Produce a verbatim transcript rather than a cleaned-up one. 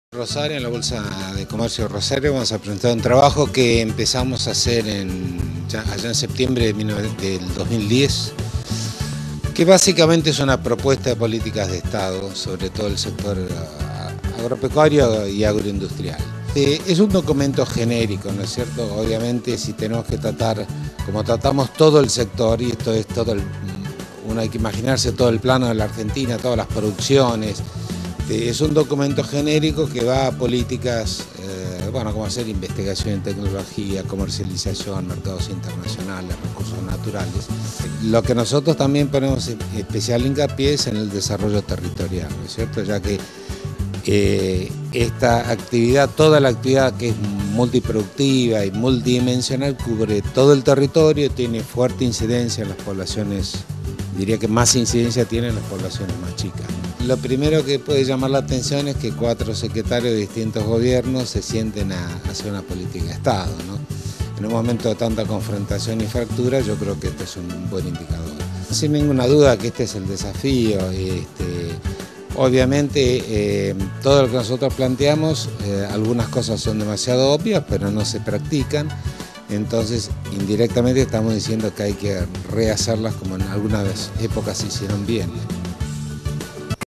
Rosario, en la Bolsa de Comercio de Rosario, vamos a presentar un trabajo que empezamos a hacer en, ya, allá en septiembre de del dos mil diez, que básicamente es una propuesta de políticas de Estado sobre todo el sector agropecuario y agroindustrial. Eh, es un documento genérico, ¿no es cierto? Obviamente, si tenemos que tratar, como tratamos todo el sector, y esto es todo el, uno hay que imaginarse todo el plano de la Argentina, todas las producciones. Es un documento genérico que va a políticas, eh, bueno, como hacer investigación en tecnología, comercialización, mercados internacionales, recursos naturales. Lo que nosotros también ponemos especial hincapié es en el desarrollo territorial, ¿no es cierto? Ya que eh, esta actividad, toda la actividad que es multiproductiva y multidimensional, cubre todo el territorio, tiene fuerte incidencia en las poblaciones, diría que más incidencia tienen las poblaciones más chicas. Lo primero que puede llamar la atención es que cuatro secretarios de distintos gobiernos se sienten a hacer una política de Estado, ¿no? En un momento de tanta confrontación y fractura, yo creo que este es un buen indicador. Sin ninguna duda que este es el desafío. Este, obviamente, eh, todo lo que nosotros planteamos, eh, algunas cosas son demasiado obvias, pero no se practican. Entonces, indirectamente estamos diciendo que hay que rehacerlas como en algunas épocas se hicieron bien.